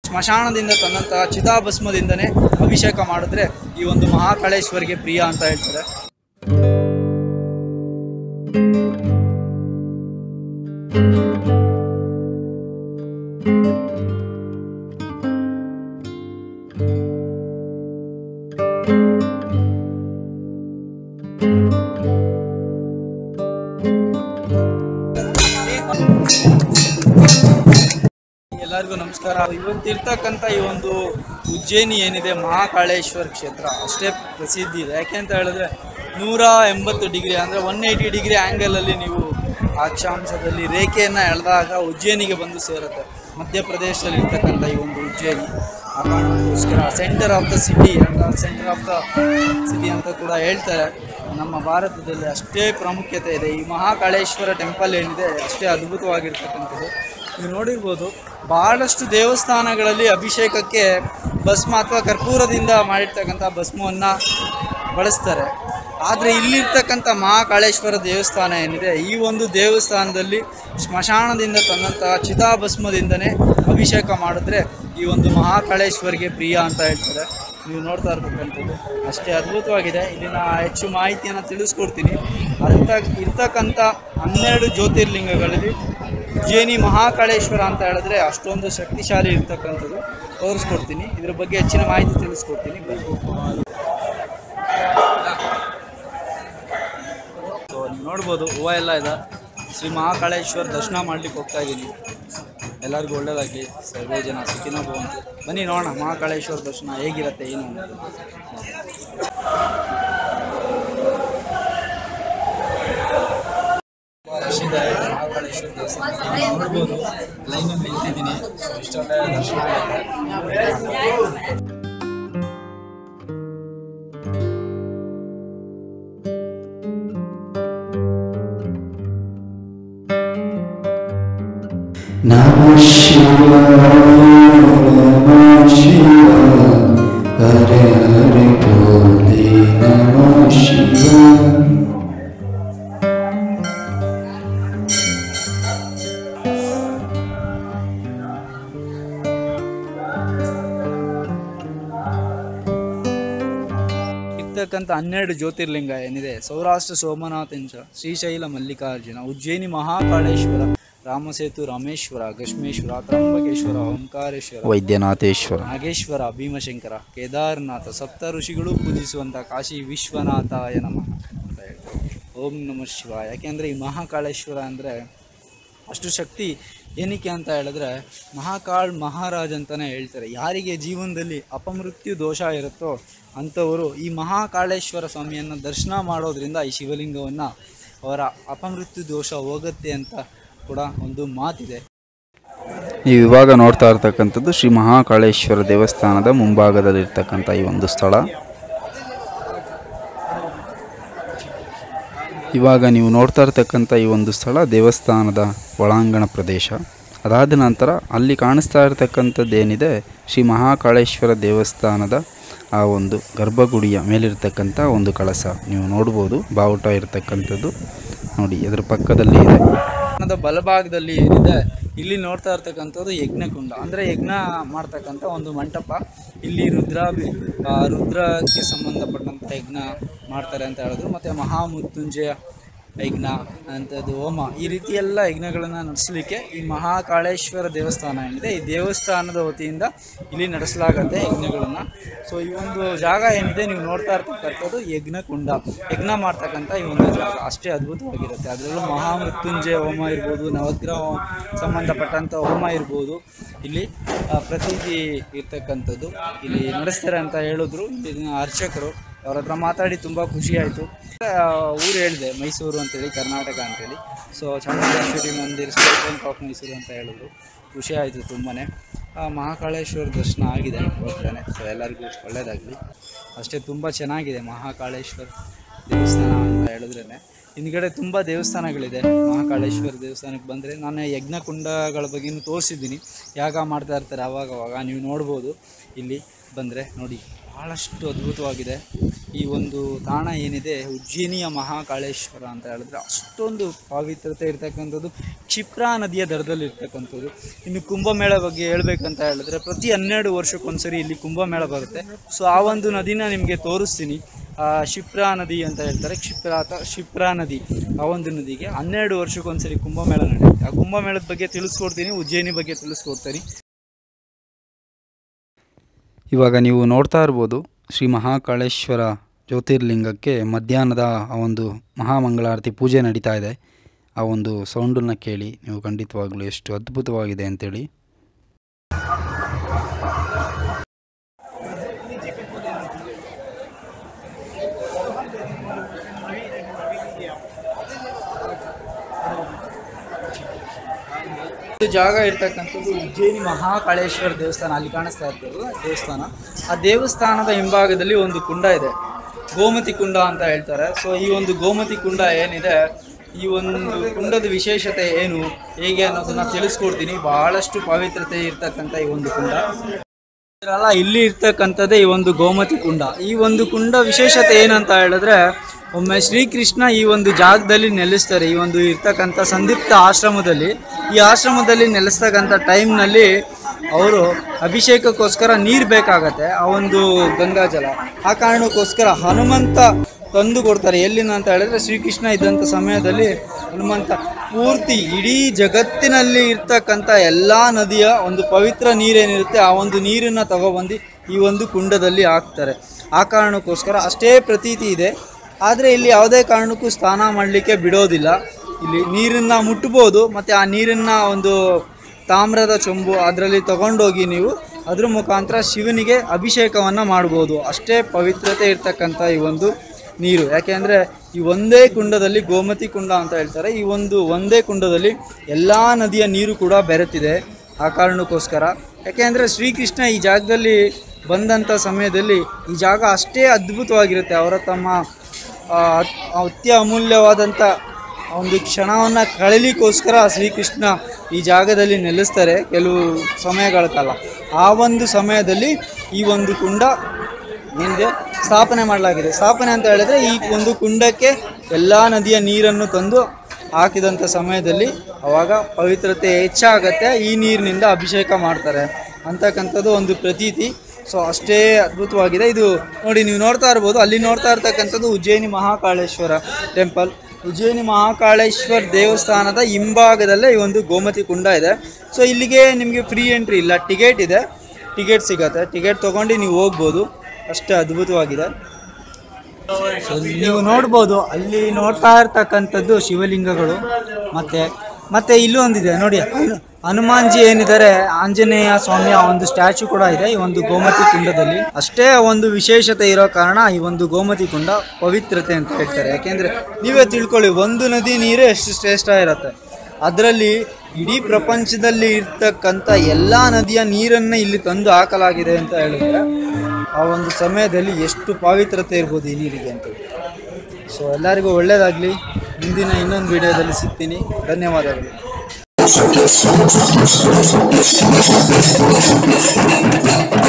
ಸ್ಮಶಾನದಿಂದ ತಂದಂತಹ ಚಿತಾಭಸ್ಮದಿಂದನೇ ಅಭಿಷೇಕ ಮಾಡಿದ್ರೆ ಈ ಒಂದು ಮಹಾಕಾಳೇಶ್ವರಿಗೆ ಪ್ರಿಯ ಅಂತ ಹೇಳ್ತಾರೆ. ಎಲ್ಲರಿಗೂ ನಮಸ್ಕಾರ. ಇವತ್ತಿರ್ತಕ್ಕಂಥ ಈ ಒಂದು ಉಜ್ಜಯಿನಿ ಏನಿದೆ ಮಹಾಕಾಳೇಶ್ವರ ಕ್ಷೇತ್ರ ಅಷ್ಟೇ ಪ್ರಸಿದ್ಧಿ ಇದೆ. ಯಾಕೆ ಅಂತ ಹೇಳಿದ್ರೆ 180 ಡಿಗ್ರಿ ಅಂದರೆ 180 ಡಿಗ್ರಿ ಆ್ಯಂಗಲಲ್ಲಿ ನೀವು ಅಕ್ಷಾಂಶದಲ್ಲಿ ರೇಖೆಯನ್ನು ಎಳೆದಾಗ ಉಜ್ಜಯಿನಿಗೆ ಬಂದು ಸೇರುತ್ತೆ. ಮಧ್ಯಪ್ರದೇಶದಲ್ಲಿ ಇರ್ತಕ್ಕಂಥ ಈ ಒಂದು ಉಜ್ಜಯಿನಿ ಆ ಕಾರಣಕ್ಕೋಸ್ಕರ ಸೆಂಟರ್ ಆಫ್ ದ ಸಿಟಿ ಅಂತ ಕೂಡ ಹೇಳ್ತಾರೆ. ನಮ್ಮ ಭಾರತದಲ್ಲಿ ಅಷ್ಟೇ ಪ್ರಾಮುಖ್ಯತೆ ಇದೆ. ಈ ಮಹಾಕಾಳೇಶ್ವರ ಟೆಂಪಲ್ ಏನಿದೆ ಅಷ್ಟೇ ಅದ್ಭುತವಾಗಿರ್ತಕ್ಕಂಥದ್ದು. ನೀವು ನೋಡಿರ್ಬೋದು, ಭಾಳಷ್ಟು ದೇವಸ್ಥಾನಗಳಲ್ಲಿ ಅಭಿಷೇಕಕ್ಕೆ ಭಸ್ಮ ಅಥವಾ ಕರ್ಪೂರದಿಂದ ಮಾಡಿರ್ತಕ್ಕಂಥ ಭಸ್ಮವನ್ನು ಬಳಸ್ತಾರೆ. ಆದರೆ ಇಲ್ಲಿರ್ತಕ್ಕಂಥ ಮಹಾಕಾಳೇಶ್ವರ ದೇವಸ್ಥಾನ ಏನಿದೆ, ಈ ಒಂದು ದೇವಸ್ಥಾನದಲ್ಲಿ ಸ್ಮಶಾನದಿಂದ ತಂದಂತಹ ಚಿತಾಭಸ್ಮದಿಂದನೇ ಅಭಿಷೇಕ ಮಾಡಿದ್ರೆ ಈ ಒಂದು ಮಹಾಕಾಳೇಶ್ವರಿಗೆ ಪ್ರಿಯ ಅಂತ ಹೇಳ್ತಾರೆ. ನೀವು ನೋಡ್ತಾ ಇರ್ತಕ್ಕಂಥದ್ದು ಅಷ್ಟೇ ಅದ್ಭುತವಾಗಿದೆ. ಇಲ್ಲಿನ ಹೆಚ್ಚು ಮಾಹಿತಿಯನ್ನು ತಿಳಿಸ್ಕೊಡ್ತೀನಿ. ಇರ್ತಕ್ಕಂಥ 12 ಜ್ಯೋತಿರ್ಲಿಂಗಗಳಲ್ಲಿ ಉಜ್ಜಯಿನಿ ಮಹಾಕಾಳೇಶ್ವರ ಅಂತ ಹೇಳಿದ್ರೆ ಅಷ್ಟೊಂದು ಶಕ್ತಿಶಾಲಿ ಇರ್ತಕ್ಕಂಥದ್ದು ತೋರಿಸ್ಕೊಡ್ತೀನಿ. ಇದ್ರ ಬಗ್ಗೆ ಹೆಚ್ಚಿನ ಮಾಹಿತಿ ತಿಳಿಸ್ಕೊಡ್ತೀನಿ. ಸೊ ನೀವು ನೋಡ್ಬೋದು, ಹೂವು ಎಲ್ಲ ಇದೆ. ಶ್ರೀ ಮಹಾಕಾಳೇಶ್ವರ ದರ್ಶನ ಮಾಡ್ಲಿಕ್ಕೆ ಹೋಗ್ತಾ ಇದ್ದೀನಿ. ಎಲ್ಲರಿಗೂ ಒಳ್ಳೆಯದಾಗಲಿ, ಸರ್ವೇ ಜನ ಸುಖಿನೋ ಭವಂತು. ಬನ್ನಿ ನೋಡೋಣ ಮಹಾಕಾಳೇಶ್ವರ ದರ್ಶನ ಹೇಗಿರುತ್ತೆ ಏನು ಅಂತ. ಮಹಾಕಾಳೇಶ್ವರ ದೇವಸ್ಥಾನ ನೋಡ್ಬೋದು, ಲೈನಲ್ಲಿ ನಿಂತಿದ್ದೀನಿ. ಇಷ್ಟೊಂದು ದರ್ಶನ ನಮಃ ಶಿವಾಯ ನಮಃ ಶಿವಾಯ ಹರೆ ಹರೆ ಭೋಲೆ ನಮಃ ಶಿವಾಯ. ಇರ್ತಕ್ಕಂಥ 12 ಜ್ಯೋತಿರ್ಲಿಂಗ ಏನಿದೆ, ಸೌರಾಷ್ಟ್ರ ಸೋಮನಾಥೇಶ, ಶ್ರೀಶೈಲ ಮಲ್ಲಿಕಾರ್ಜುನ, ಉಜ್ಜಯಿನಿ ಮಹಾಕಾಳೇಶ್ವರ, ರಾಮಸೇತು ರಾಮೇಶ್ವರ, ಗಶ್ಮೇಶ್ವರ, ತ್ರಂಬಕೇಶ್ವರ, ಓಂಕಾರೇಶ್ವರ, ವೈದ್ಯನಾಥೇಶ್ವರ, ನಾಗೇಶ್ವರ, ಭೀಮಶಂಕರ, ಕೇದಾರನಾಥ, ಸಪ್ತ ಋಷಿಗಳು ಪೂಜಿಸುವಂಥ ಕಾಶಿ ವಿಶ್ವನಾಥಾಯ ನಮಃ ಅಂತ ಹೇಳ್ತಾರೆ. ಓಂ ನಮಃ ಶಿವಾಯ. ಯಾಕೆಂದರೆ ಈ ಮಹಾಕಾಳೇಶ್ವರ ಅಂದರೆ ಅಷ್ಟು ಶಕ್ತಿ. ಏನಕ್ಕೆ ಅಂತ ಹೇಳಿದ್ರೆ ಮಹಾಕಾಳ್ ಮಹಾರಾಜ್ ಅಂತಲೇ ಹೇಳ್ತಾರೆ. ಯಾರಿಗೆ ಜೀವನದಲ್ಲಿ ಅಪಮೃತ್ಯು ದೋಷ ಇರುತ್ತೋ ಅಂಥವರು ಈ ಮಹಾಕಾಳೇಶ್ವರ ಸ್ವಾಮಿಯನ್ನು ದರ್ಶನ ಮಾಡೋದ್ರಿಂದ ಈ ಶಿವಲಿಂಗವನ್ನು ಅವರ ಅಪಮೃತ್ಯು ದೋಷ ಹೋಗುತ್ತೆ ಅಂತ ಕೂಡ ಒಂದು ಮಾತಿದೆ. ನೀವು ಇವಾಗ ನೋಡ್ತಾ ಇರ್ತಕ್ಕಂಥದ್ದು ಶ್ರೀ ಮಹಾಕಾಳೇಶ್ವರ ದೇವಸ್ಥಾನದ ಮುಂಭಾಗದಲ್ಲಿರ್ತಕ್ಕಂಥ ಈ ಒಂದು ಸ್ಥಳ. ಇವಾಗ ನೀವು ನೋಡ್ತಾ ಇರ್ತಕ್ಕಂಥ ಈ ಒಂದು ಸ್ಥಳ ದೇವಸ್ಥಾನದ ಒಳಾಂಗಣ ಪ್ರದೇಶ. ಅದಾದ ನಂತರ ಅಲ್ಲಿ ಕಾಣಿಸ್ತಾ ಇರತಕ್ಕಂಥದ್ದೇನಿದೆ ಶ್ರೀ ಮಹಾಕಾಳೇಶ್ವರ ದೇವಸ್ಥಾನದ ಆ ಒಂದು ಗರ್ಭಗುಡಿಯ ಮೇಲಿರ್ತಕ್ಕಂಥ ಒಂದು ಕಳಸ ನೀವು ನೋಡ್ಬೋದು. ಬಾವುಟ ಇರತಕ್ಕಂಥದ್ದು ನೋಡಿ ಅದರ ಪಕ್ಕದಲ್ಲಿ ಇದೆ. ಬಲಭಾಗದಲ್ಲಿ ಏನಿದೆ ಇಲ್ಲಿ ನೋಡ್ತಾ ಇರ್ತಕ್ಕಂಥದ್ದು ಯಜ್ಞಕುಂಡ, ಅಂದರೆ ಯಜ್ಞ ಮಾಡ್ತಕ್ಕಂಥ ಒಂದು ಮಂಟಪ. ಇಲ್ಲಿ ರುದ್ರಕ್ಕೆ ಸಂಬಂಧಪಟ್ಟಂಥ ಯಜ್ಞ ಮಾಡ್ತಾರೆ ಅಂತ ಹೇಳಿದ್ರು. ಮತ್ತು ಮಹಾಮೃತ್ಯುಂಜಯ ಯಜ್ಞ ಅಂಥದ್ದು, ಹೋಮ, ಈ ರೀತಿ ಎಲ್ಲ ಯಜ್ಞಗಳನ್ನು ನಡೆಸಲಿಕ್ಕೆ ಈ ಮಹಾಕಾಳೇಶ್ವರ ದೇವಸ್ಥಾನ ಏನಿದೆ ಈ ದೇವಸ್ಥಾನದ ವತಿಯಿಂದ ಇಲ್ಲಿ ನಡೆಸಲಾಗುತ್ತೆ ಯಜ್ಞಗಳನ್ನು. ಸೊ ಈ ಒಂದು ಜಾಗ ಏನಿದೆ ನೀವು ನೋಡ್ತಾ ಇರ್ತಕ್ಕಂಥದ್ದು ಯಜ್ಞಕುಂಡ, ಯಜ್ಞ ಮಾಡ್ತಕ್ಕಂಥ ಈ ಒಂದು ಜಾಗ ಅಷ್ಟೇ ಅದ್ಭುತವಾಗಿರುತ್ತೆ. ಅದರಲ್ಲೂ ಮಹಾಮೃತ್ಯುಂಜಯ ಹೋಮ ಇರ್ಬೋದು, ನವಗ್ರಹ ಸಂಬಂಧಪಟ್ಟಂಥ ಹೋಮ ಇರ್ಬೋದು, ಇಲ್ಲಿ ಪ್ರತೀತಿ ಇರ್ತಕ್ಕಂಥದ್ದು ಇಲ್ಲಿ ನಡೆಸ್ತಾರೆ ಅಂತ ಹೇಳಿದ್ರು ಇಲ್ಲಿನ ಅರ್ಚಕರು. ಅವ್ರ ಹತ್ರ ಮಾತಾಡಿ ತುಂಬ ಖುಷಿ ಆಯಿತು. ಊರು ಹೇಳಿದೆ ಮೈಸೂರು ಅಂತೇಳಿ, ಕರ್ನಾಟಕ ಅಂತೇಳಿ. ಸೊ ಚಾಮುಂಡೇಶ್ವರಿ ಮಂದಿರ, ಸ್ಟೇಟ್ ಬ್ಯಾಂಕ್ ಆಫ್ ಮೈಸೂರು ಅಂತ ಹೇಳಿದ್ರು. ಖುಷಿ ಆಯಿತು ತುಂಬಾ. ಮಹಾಕಾಳೇಶ್ವರ ದರ್ಶನ ಆಗಿದೆ ಹೋಗ್ತಾನೆ. ಸೊ ಎಲ್ಲರಿಗೂ ಒಳ್ಳೆಯದಾಗಲಿ. ಅಷ್ಟೇ ತುಂಬ ಚೆನ್ನಾಗಿದೆ ಮಹಾಕಾಳೇಶ್ವರ ದೇವಸ್ಥಾನ ಅಂತ ಹೇಳಿದ್ರೇ ಹಿಂದ್ಗಡೆ ತುಂಬ ದೇವಸ್ಥಾನಗಳಿದೆ. ಮಹಾಕಾಳೇಶ್ವರ ದೇವಸ್ಥಾನಕ್ಕೆ ಬಂದರೆ ನಾನು ಯಜ್ಞಕುಂಡಗಳ ಬಗ್ಗೆನೂ ತೋರಿಸಿದ್ದೀನಿ. ಯಾಗ ಮಾಡ್ತಾ ಇರ್ತಾರೆ ಅವಾಗವಾಗ, ನೀವು ನೋಡ್ಬೋದು. ಇಲ್ಲಿ ಬಂದರೆ ನೋಡಿ, ಭಾಳಷ್ಟು ಅದ್ಭುತವಾಗಿದೆ ಈ ಒಂದು ತಾಣ ಏನಿದೆ. ಉಜ್ಜಯಿನಿಯ ಮಹಾಕಾಳೇಶ್ವರ ಅಂತ ಹೇಳಿದ್ರೆ ಅಷ್ಟೊಂದು ಪವಿತ್ರತೆ ಇರ್ತಕ್ಕಂಥದ್ದು, ಕ್ಷಿಪ್ರಾ ನದಿಯ ದರದಲ್ಲಿ ಇರ್ತಕ್ಕಂಥದ್ದು. ಇನ್ನು ಕುಂಭಮೇಳ ಬಗ್ಗೆ ಹೇಳ್ಬೇಕಂತ ಹೇಳಿದ್ರೆ ಪ್ರತಿ 12 ವರ್ಷಕ್ಕೊಂದ್ಸರಿ ಇಲ್ಲಿ ಕುಂಭಮೇಳ ಬರುತ್ತೆ. ಸೊ ಆ ಒಂದು ನದಿನ ನಿಮಗೆ ತೋರಿಸ್ತೀನಿ. ಕ್ಷಿಪ್ರಾ ನದಿ ಅಂತ ಹೇಳ್ತಾರೆ, ಕ್ಷಿಪ್ರಾ ನದಿ. ಆ ಒಂದು ನದಿಗೆ 12 ವರ್ಷಕ್ಕೊಂದ್ಸರಿ ಕುಂಭಮೇಳ ನಡೆಯುತ್ತೆ. ಆ ಕುಂಭಮೇಳದ ಬಗ್ಗೆ ತಿಳಿಸ್ಕೊಡ್ತೀನಿ, ಉಜ್ಜಯಿನಿ ಬಗ್ಗೆ ತಿಳಿಸ್ಕೊಡ್ತೀನಿ. ಇವಾಗ ನೀವು ನೋಡ್ತಾ ಇರ್ಬೋದು, ಶ್ರೀ ಮಹಾಕಾಳೇಶ್ವರ ಜ್ಯೋತಿರ್ಲಿಂಗಕ್ಕೆ ಮಧ್ಯಾಹ್ನದ ಆ ಒಂದು ಮಹಾಮಂಗಳಾರತಿ ಪೂಜೆ ನಡೀತಾ ಇದೆ. ಆ ಒಂದು ಸೌಂಡನ್ನು ಕೇಳಿ ನೀವು ಖಂಡಿತವಾಗ್ಲೂ ಎಷ್ಟು ಅದ್ಭುತವಾಗಿದೆ ಅಂತೇಳಿ. ಜಾಗ ಇರ್ತಕ್ಕಂಥದ್ದು ಉಜ್ಜಯಿನಿ ಮಹಾಕಾಳೇಶ್ವರ ದೇವಸ್ಥಾನ. ಅಲ್ಲಿ ಕಾಣಿಸ್ತಾ ಇರ್ತದೆ ದೇವಸ್ಥಾನ. ಆ ದೇವಸ್ಥಾನದ ಹಿಂಭಾಗದಲ್ಲಿ ಒಂದು ಕುಂಡ ಇದೆ, ಗೋಮತಿ ಕುಂಡ ಅಂತ ಹೇಳ್ತಾರೆ. ಸೊ ಈ ಒಂದು ಗೋಮತಿ ಕುಂಡ ಏನಿದೆ, ಈ ಒಂದು ಕುಂಡದ ವಿಶೇಷತೆ ಏನು, ಹೇಗೆ ಅನ್ನೋದನ್ನ ತಿಳಿಸ್ಕೊಡ್ತೀನಿ. ಬಹಳಷ್ಟು ಪವಿತ್ರತೆ ಇರ್ತಕ್ಕಂಥ ಈ ಒಂದು ಕುಂಡ ಇಲ್ಲಿ ಇರ್ತಕ್ಕಂಥದ್ದೇ ಈ ಒಂದು ಗೋಮತಿ ಕುಂಡ. ಈ ಒಂದು ಕುಂಡ ವಿಶೇಷತೆ ಏನಂತ ಹೇಳಿದ್ರೆ, ಒಮ್ಮೆ ಶ್ರೀಕೃಷ್ಣ ಈ ಒಂದು ಜಾಗದಲ್ಲಿ ನೆಲೆಸ್ತಾರೆ. ಈ ಒಂದು ಇರ್ತಕ್ಕಂಥ ಸಂದೀಪ್ತ ಆಶ್ರಮದಲ್ಲಿ, ಈ ಆಶ್ರಮದಲ್ಲಿ ನೆಲೆಸ್ತಕ್ಕಂಥ ಟೈಮ್ನಲ್ಲಿ ಅವರು ಅಭಿಷೇಕಕ್ಕೋಸ್ಕರ ನೀರು ಬೇಕಾಗತ್ತೆ, ಆ ಒಂದು ಗಂಗಾಜಲ. ಆ ಕಾರಣಕ್ಕೋಸ್ಕರ ಹನುಮಂತ ತಂದು ಕೊಡ್ತಾರೆ. ಎಲ್ಲಿಂದ ಅಂತ ಹೇಳಿದ್ರೆ, ಶ್ರೀಕೃಷ್ಣ ಇದ್ದಂಥ ಸಮಯದಲ್ಲಿ ಹನುಮಂತ ಪೂರ್ತಿ ಇಡೀ ಜಗತ್ತಿನಲ್ಲಿ ಇರ್ತಕ್ಕಂಥ ಎಲ್ಲ ನದಿಯ ಒಂದು ಪವಿತ್ರ ನೀರೇನಿರುತ್ತೆ ಆ ಒಂದು ನೀರನ್ನು ತಗೊಬಂದು ಈ ಒಂದು ಕುಂಡದಲ್ಲಿ ಹಾಕ್ತಾರೆ. ಆ ಕಾರಣಕ್ಕೋಸ್ಕರ ಅಷ್ಟೇ ಪ್ರತೀತಿ ಇದೆ. ಆದರೆ ಇಲ್ಲಿ ಯಾವುದೇ ಕಾರಣಕ್ಕೂ ಸ್ನಾನ ಮಾಡಲಿಕ್ಕೆ ಬಿಡೋದಿಲ್ಲ. ಇಲ್ಲಿ ನೀರನ್ನು ಮುಟ್ಬೋದು, ಮತ್ತು ಆ ನೀರನ್ನು ಒಂದು ತಾಮ್ರದ ಚೊಂಬು ಅದರಲ್ಲಿ ತಗೊಂಡೋಗಿ ನೀವು ಅದ್ರ ಮುಖಾಂತರ ಶಿವನಿಗೆ ಅಭಿಷೇಕವನ್ನು ಮಾಡ್ಬೋದು. ಅಷ್ಟೇ ಪವಿತ್ರತೆ ಇರ್ತಕ್ಕಂಥ ಈ ಒಂದು ನೀರು. ಯಾಕೆಂದರೆ ಈ ಒಂದೇ ಕುಂಡದಲ್ಲಿ, ಗೋಮತಿ ಕುಂಡ ಅಂತ ಹೇಳ್ತಾರೆ, ಈ ಒಂದು ಒಂದೇ ಕುಂಡದಲ್ಲಿ ಎಲ್ಲ ನದಿಯ ನೀರು ಕೂಡ ಬೆರೆತಿದೆ. ಆ ಕಾರಣಕ್ಕೋಸ್ಕರ, ಯಾಕೆಂದರೆ ಶ್ರೀಕೃಷ್ಣ ಈ ಜಾಗದಲ್ಲಿ ಬಂದಂಥ ಸಮಯದಲ್ಲಿ ಈ ಜಾಗ ಅಷ್ಟೇ ಅದ್ಭುತವಾಗಿರುತ್ತೆ. ಅವರ ತಮ್ಮ ಅತ್ಯ ಅಮೂಲ್ಯವಾದಂಥ ಒಂದು ಕ್ಷಣವನ್ನು ಕಳೀಲಿಕ್ಕೋಸ್ಕರ ಶ್ರೀಕೃಷ್ಣ ಈ ಜಾಗದಲ್ಲಿ ನೆಲೆಸ್ತಾರೆ ಕೆಲವು ಸಮಯಗಳ ಕಾಲ. ಆ ಒಂದು ಸಮಯದಲ್ಲಿ ಈ ಒಂದು ಕುಂಡ ಏನಿದೆ ಸ್ಥಾಪನೆ ಮಾಡಲಾಗಿದೆ. ಸ್ಥಾಪನೆ ಅಂತ ಹೇಳಿದ್ರೆ, ಈ ಒಂದು ಕುಂಡಕ್ಕೆ ಎಲ್ಲ ನದಿಯ ನೀರನ್ನು ತಂದು ಹಾಕಿದಂಥ ಸಮಯದಲ್ಲಿ ಆವಾಗ ಪವಿತ್ರತೆ ಹೆಚ್ಚಾಗತ್ತೆ. ಈ ನೀರಿನಿಂದ ಅಭಿಷೇಕ ಮಾಡ್ತಾರೆ ಅಂತಕ್ಕಂಥದ್ದು ಒಂದು ಪ್ರತೀತಿ. ಸೊ ಅಷ್ಟೇ ಅದ್ಭುತವಾಗಿದೆ ಇದು. ನೋಡಿ, ನೀವು ನೋಡ್ತಾ ಇರ್ಬೋದು, ಅಲ್ಲಿ ನೋಡ್ತಾ ಇರ್ತಕ್ಕಂಥದ್ದು ಉಜ್ಜಯಿನಿ ಮಹಾಕಾಳೇಶ್ವರ ಟೆಂಪಲ್. ಉಜ್ಜಯಿನಿ ಮಹಾಕಾಳೇಶ್ವರ ದೇವಸ್ಥಾನದ ಹಿಂಭಾಗದಲ್ಲೇ ಈ ಒಂದು ಗೋಮತಿ ಕುಂಡ ಇದೆ. ಸೊ ಇಲ್ಲಿಗೆ ನಿಮಗೆ ಫ್ರೀ ಎಂಟ್ರಿ ಇಲ್ಲ, ಟಿಕೆಟ್ ಇದೆ. ಟಿಕೆಟ್ ಸಿಗತ್ತೆ, ಟಿಕೆಟ್ ತೊಗೊಂಡು ನೀವು ಹೋಗ್ಬೋದು. ಅಷ್ಟೇ ಅದ್ಭುತವಾಗಿದೆ. ಸೊ ನೀವು ನೋಡ್ಬೋದು, ಅಲ್ಲಿ ನೋಡ್ತಾ ಇರ್ತಕ್ಕಂಥದ್ದು ಶಿವಲಿಂಗಗಳು. ಮತ್ತೆ ಇಲ್ಲೂ ಒಂದಿದೆ ನೋಡಿ, ಹನುಮಾನ್ಜಿ ಏನಿದ್ದಾರೆ, ಆಂಜನೇಯ ಸ್ವಾಮಿಯ ಒಂದು ಸ್ಟ್ಯಾಚು ಕೂಡ ಇದೆ ಈ ಒಂದು ಗೋಮತಿ ಕುಂಡದಲ್ಲಿ. ಅಷ್ಟೇ ಒಂದು ವಿಶೇಷತೆ ಇರೋ ಕಾರಣ ಈ ಒಂದು ಗೋಮತಿ ಕುಂಡ ಪವಿತ್ರತೆ ಅಂತ ಹೇಳ್ತಾರೆ. ಯಾಕೆಂದರೆ ನೀವೇ ತಿಳ್ಕೊಳ್ಳಿ, ಒಂದು ನದಿ ನೀರೇ ಎಷ್ಟು ಶ್ರೇಷ್ಠ ಇರುತ್ತೆ. ಅದರಲ್ಲಿ ಇಡೀ ಪ್ರಪಂಚದಲ್ಲಿ ಇರ್ತಕ್ಕಂಥ ಎಲ್ಲ ನದಿಯ ನೀರನ್ನು ಇಲ್ಲಿ ತಂದು ಹಾಕಲಾಗಿದೆ ಅಂತ ಹೇಳಿದ್ರೆ ಆ ಒಂದು ಸಮಯದಲ್ಲಿ ಎಷ್ಟು ಪವಿತ್ರತೆ ಇರ್ಬೋದು ಈ ನೀರಿಗೆ ಅಂತ. ಸೊ ಎಲ್ಲರಿಗೂ ಒಳ್ಳೆಯದಾಗಲಿ. ಮುಂದಿನ ಇನ್ನೊಂದು ವಿಡಿಯೋದಲ್ಲಿ ಸಿಗ್ತೀನಿ. ಧನ್ಯವಾದಗಳು.